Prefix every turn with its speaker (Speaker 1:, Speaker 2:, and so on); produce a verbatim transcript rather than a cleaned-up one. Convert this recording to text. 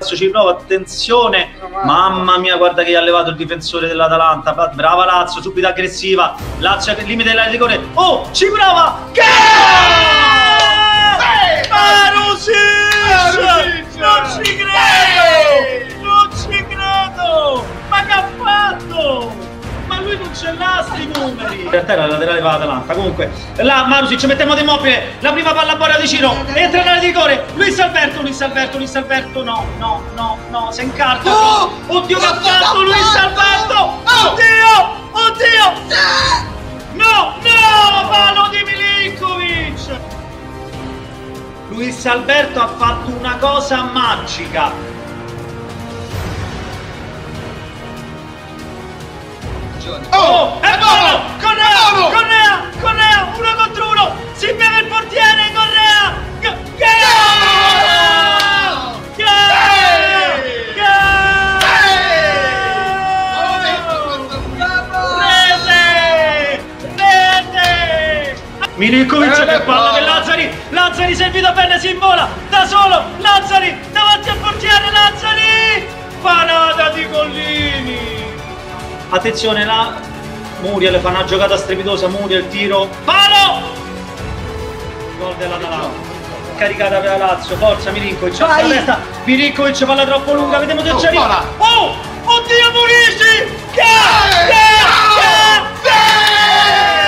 Speaker 1: Lazio ci prova, attenzione, mamma mia, guarda che gli ha levato il difensore dell'Atalanta, brava Lazio, subito aggressiva, Lazio al limite della rigore, oh, ci prova, che Marusic, non ci credo, non ci credo, ma che ha fatto? Ma lui non ce l'ha sti numeri! In realtà era la laterale per l'Atalanta. Comunque, là Marusic mette in modo immobile, la prima palla a Borja di Ciro, entra nella di rigore, Luis Alberto, Luis Alberto, Luis Alberto, no, no, no, no, si incarta. Oh, oddio che ha fatto Luis Alberto! Oddio! Oddio! No, no, palo di Milinkovic! Luis Alberto ha fatto una cosa magica. Oh, è buono! Correa! Correa! Correa! Uno contro uno! Si beve il portiere! Correa! Rete! Rete! Milinkovic che palla per Lazzari! Lazzari servito bene, si invola! Da solo! Lazzari! Davanti al portiere! Lazzari! Panata di Collini! Attenzione là, Muriel fa una giocata strepitosa, Muriel, tiro, palo! Gol dell'Atalanta, caricata per la Lazio, forza Milinkovic, la testa, Milinkovic palla troppo lunga, vediamo se c'è arriva. Oh! Oddio Murici! Che! Che! Che!